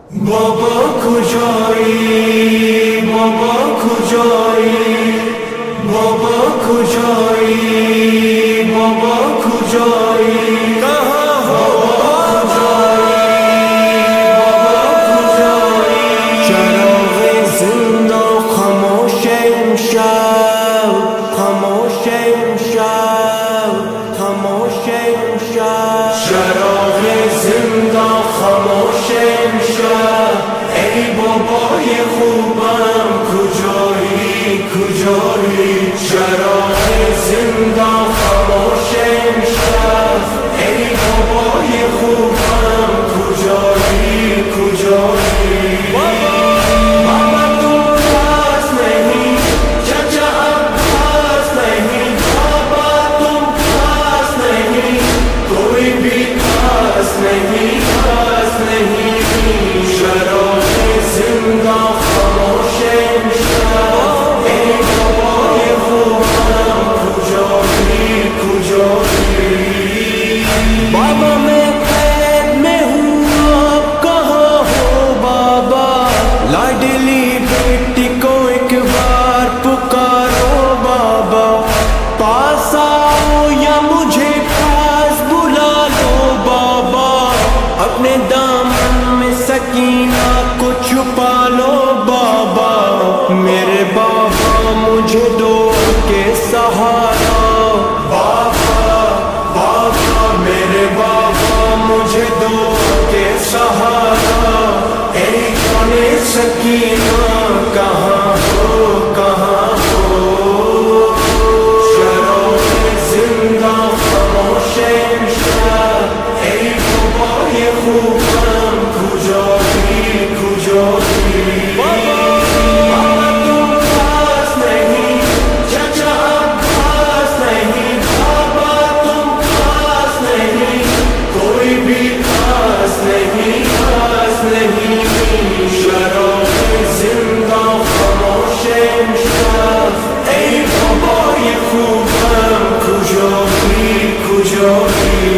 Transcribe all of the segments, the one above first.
بابا کجایی بابا کجایی بابا کجایی بابا کجایی کہاں ہو چراغ زندہ خاموش امشب خاموش امشب خاموش امشب چراغ زندہ خاموش امشب ای بابای خوبم کجایی کجایی چراغ زندہ خاموش امشب ای بابای خوبم کجایی کجایی بابا تم پاس نہیں چچا اب پاس نہیں بابا تم پاس نہیں کوئی بھی پاس نہیں پاس نہیں چراغ زندہ خاموش امشب ای بابای خوبم کجایی کجایی بابا میں قید میں ہوں آپ کہاں ہو بابا لاڈلی بیٹی کو ایک بار پکارو بابا پاس آؤ یا مجھے پاس بلا لو بابا اپنے دامن میں سکینہ کو چھپا لو بابا میرے بابا مجھے دو کے سہارا بابا بابا میرے بابا مجھے دو کے سہارا اے کون سکینہ کہاں ہو کہاں ہو چراغ زندہ خاموش امشب ای بابای خوبم کجایی کجایی بابا تم پاس نہیں چچا اب پاس نہیں بابا تم پاس نہیں کوئی بھی پاس نہیں پاس نہیں چراغ زندہ خاموش امشب ای بابای خوبم کجایی کجایی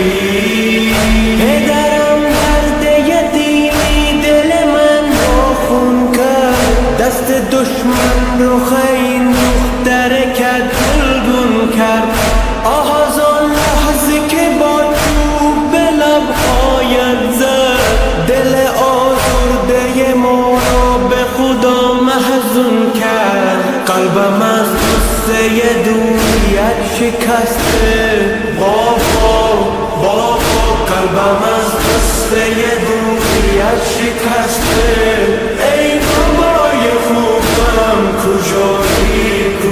پدرم درد یتیمی دل من رو خون کرد دست دشمن رو این دختر کرد گلگون کرد آغاز آن لحظه که با چوب به لبهایت زد دل آزرده ما را به خدا محزون کرد قلبم از غصه دوریت شکسته بابا بابا قلبم از غصه دوریت شکسته ای بابای خوبم کجایی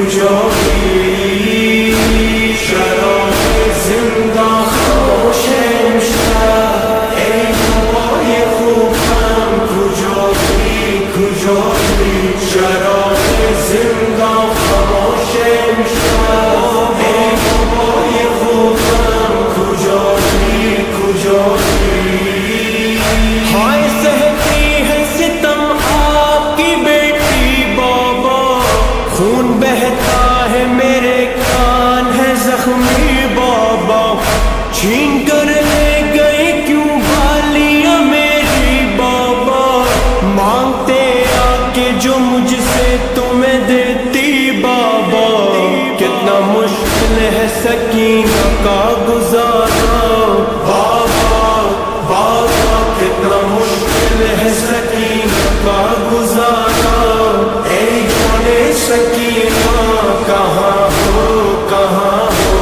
کجایی چراغ زندہ خاموش امشب ای بابای خوبم کجایی کجایی چراغ زندہ خاموش امشب ای بابای خوبم کجایی کجایی ہائے سہتی ہے ستم آپ کی بیٹی بابا خون بہتا ہے میرے کان ہے زخمی بابا چھین کر لے گئی کیوں بالیاں میری بابا مانگتے آ کے جو مجھ سے تمہیں دیتی بابا کتنا مشکل ہے سکینہ کا گزارا بابا بابا کتنا مشکل ہے سکینہ کا گزارا اے کون سکینہ کہاں ہو کہاں ہو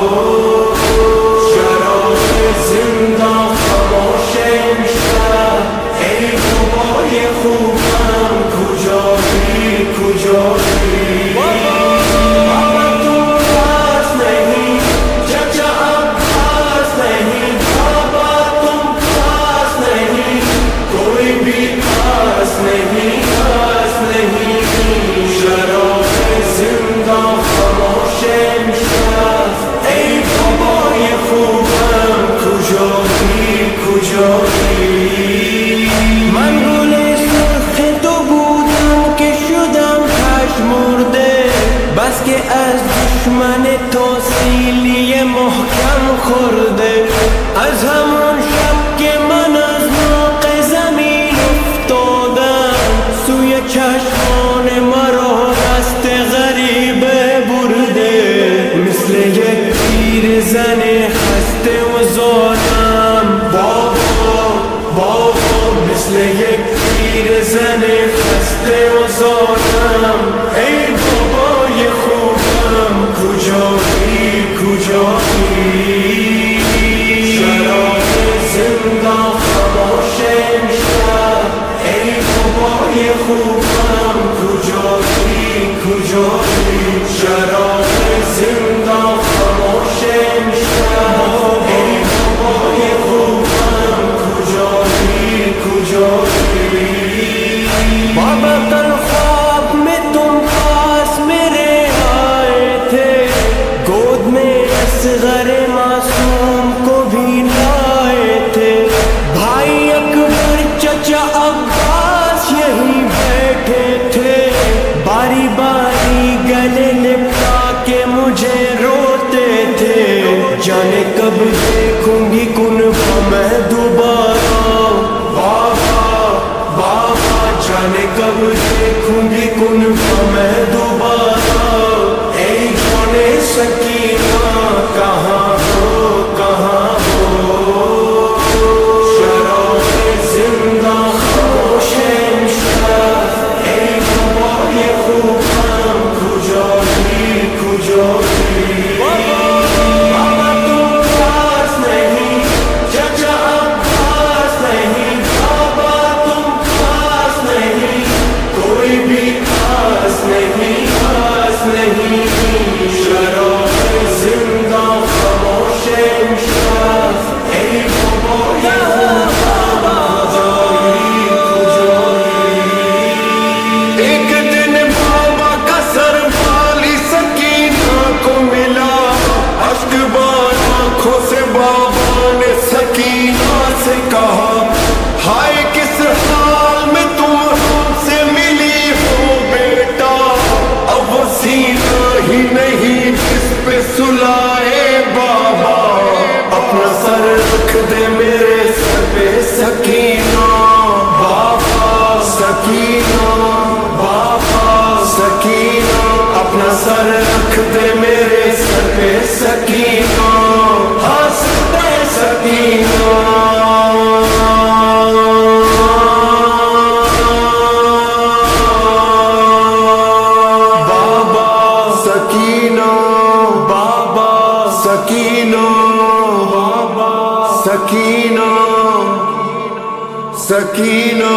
چراغ زندہ خاموش امشب ای بابای خوبم کجایی کجایی بابا تم پاس نہیں چچا اب پاس نہیں بابا تم پاس نہیں کوئی بھی پاس نہیں پاس نہیں چراغ زندہ خاموش امشب ای بابای خوبم کجایی کجایی من گل سرخ تو بودم که شدم پژمرده بس که از دشمن تو سیلی محکم خورده از همون شب که من از ناق زمین افتادم پیرزن خسته و زارم ای بابای خوبم کجایی کجایی شراب زندان خاموش امشب ای بابای خوبم کجایی کجایی شراب زندان خاموش امشب ای بابای خوبم کجایی کجایی بابا کل خواب میں تم پاس میرے آئے تھے گود میں اصغر معصوم کو بھی لائے تھے بھائی اکبر چچا عباس یہیں بیٹھے تھے باری باری گلے لپٹا کے مجھے روتے تھے جانے کب دیکھوں گی کنفہ میں دوبارہ جانے کب دیکھوں گی کنفہ میں دوبارہ اے جان سکینہ کہاں ہو شراب زندہ خاموش امشب اے بابای خوبم کجایی کجایی بابا تم پاس نہیں چچا عباس نہیں بابا تم پاس نہیں کوئی بھی پاس نہیں شراب زندہ خاموش امشب ای بابای ایک دن بابا کا سر والی سکینہ کو ملا اشک بار آنکھوں سے بابا نے سکینہ سے کہا ہائے کس حال میں تم ہم سے ملی ہو بیٹا اب وہ سینہ ہی نہیں جس پہ سلائے بابا اپنا سر رکھ دے میرے سر پہ سکینہ بابا سکینہ بابا سکینہ اپنا سر رکھ دے میرے سر پہ سکینہ ہنستے سکینہ سکینہ سکینہ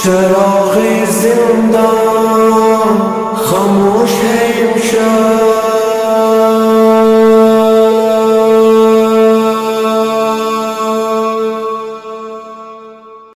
چراغ زندہ خاموش ہے امشب